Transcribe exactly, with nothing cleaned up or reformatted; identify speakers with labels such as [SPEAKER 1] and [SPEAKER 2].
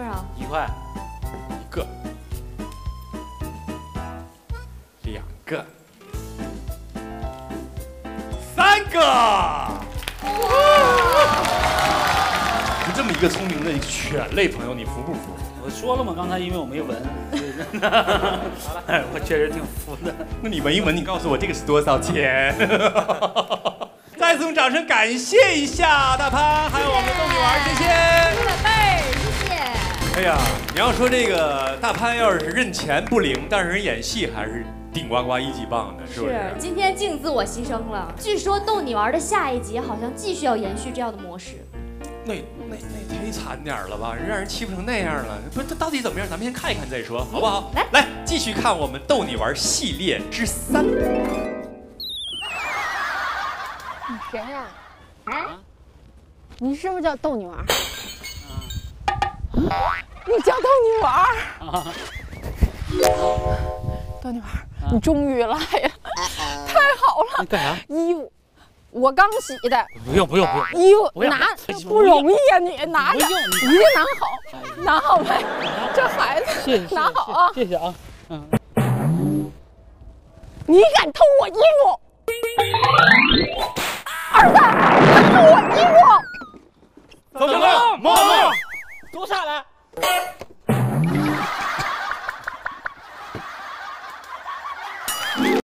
[SPEAKER 1] 少？
[SPEAKER 2] 一块。
[SPEAKER 3] 一个。两个。三个。你这么一个聪明的犬类朋友，你服不服？
[SPEAKER 2] 我说了嘛，刚才因为我没闻，好了，我确实挺服的。
[SPEAKER 3] 那你闻一闻，你告诉我这个是多少钱？再次用掌声感谢一下大潘，还有我们的逗你玩，谢谢。
[SPEAKER 1] 宝贝儿，谢谢。
[SPEAKER 3] 哎呀，你要说这个大潘要是认钱不灵，但是人演戏还是顶呱呱一级棒的，是不是？
[SPEAKER 1] 是，今天净自我牺牲了。据说逗你玩的下一集好像继续要延续这样的模式。
[SPEAKER 3] 那那那忒惨点了吧，让人欺负成那样了，不是他到底怎么样？咱们先看一看再说，好不好？
[SPEAKER 1] 来
[SPEAKER 3] 来，继续看我们逗你玩系列之三。
[SPEAKER 4] 你谁呀？啊？你是不是叫逗你玩？你叫逗你玩？啊？逗你玩，你终于来呀！太好了！
[SPEAKER 2] 你干啥？
[SPEAKER 4] 衣服。我刚洗的，
[SPEAKER 2] 不用不用不用，
[SPEAKER 4] 衣服拿不容易呀，你拿着，一定拿好，拿好没？这孩子拿好啊！
[SPEAKER 2] 谢谢啊，嗯。
[SPEAKER 4] 你敢偷我衣服？儿子，敢偷我衣服！